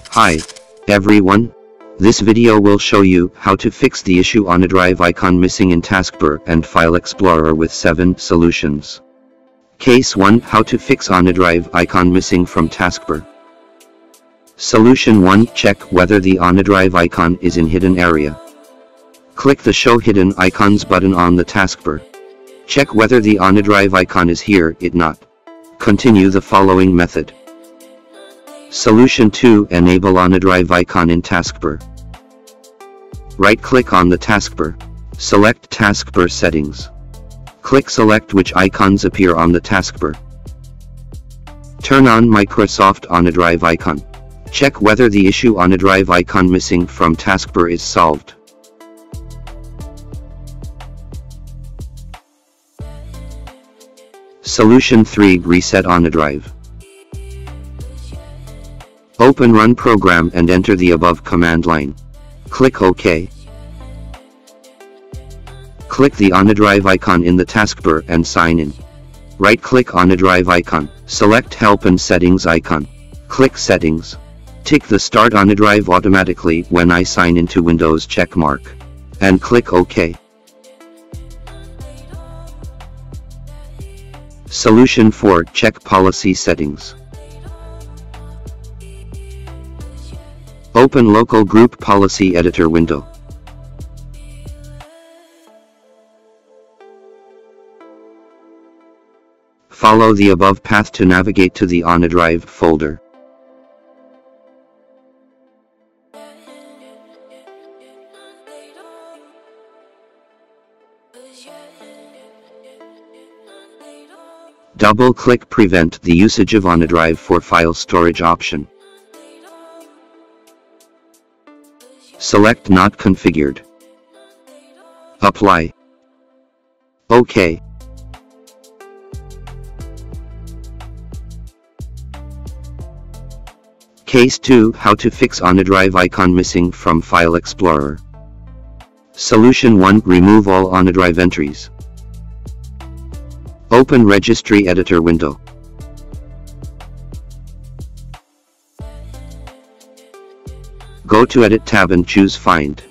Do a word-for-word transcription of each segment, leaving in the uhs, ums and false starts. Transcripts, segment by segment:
Hi, everyone. This video will show you how to fix the issue OneDrive icon missing in Taskbar and File Explorer with seven solutions. Case one. How to fix OneDrive icon missing from Taskbar. Solution one. Check whether the OneDrive icon is in hidden area. Click the Show Hidden Icons button on the taskbar. Check whether the OneDrive icon is here. If not, continue the following method. Solution two. Enable OneDrive icon in taskbar. Right-click on the taskbar. Select Taskbar Settings. Click Select which icons appear on the taskbar. Turn on Microsoft OneDrive icon. Check whether the issue OneDrive icon missing from taskbar is solved. Solution three. Reset OneDrive. Open Run Program and enter the above command line. Click OK. Click the OneDrive icon in the taskbar and sign in. Right-click OneDrive icon. Select Help and Settings icon. Click Settings. Tick the Start OneDrive automatically when I sign into Windows checkmark. And click OK. Solution four. Check Policy Settings. Open Local Group Policy Editor window. Follow the above path to navigate to the OneDrive folder. Double-click Prevent the usage of OneDrive for file storage option. Select Not Configured. Apply. OK. Case two. How to fix OneDrive icon missing from File Explorer. Solution one. Remove all OneDrive entries. Open Registry Editor window. Go to Edit tab and choose Find.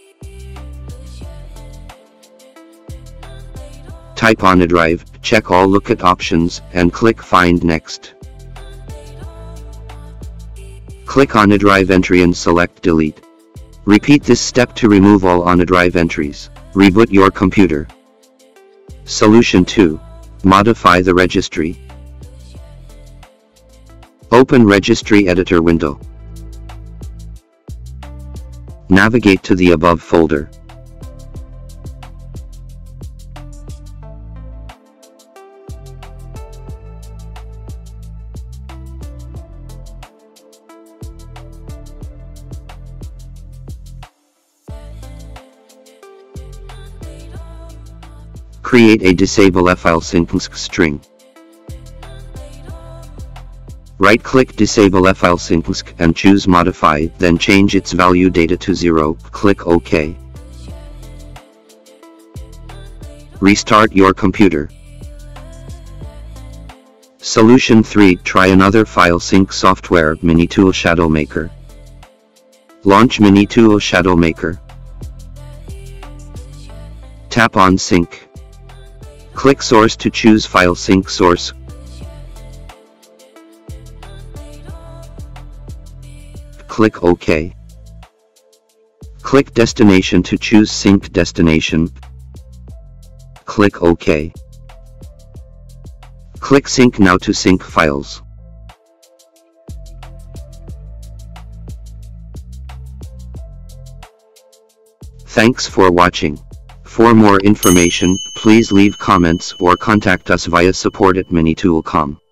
Type OneDrive, check all lookup options, and click Find Next. Click OneDrive entry and select Delete. Repeat this step to remove all OneDrive entries. Reboot your computer. Solution two. Modify the registry. Open Registry Editor window. Navigate to the above folder. Create a Disable File Sync string. Right-click Disable File Sync and choose Modify, then change its value data to zero, click OK. Restart your computer. Solution three. Try another file sync software, MiniTool ShadowMaker. Launch MiniTool ShadowMaker. Tap on Sync. Click Source to choose File Sync Source. Click OK. Click Destination to choose Sync Destination. Click OK. Click Sync Now to sync files. Thanks for watching. For more information, please leave comments or contact us via support at minitool dot com.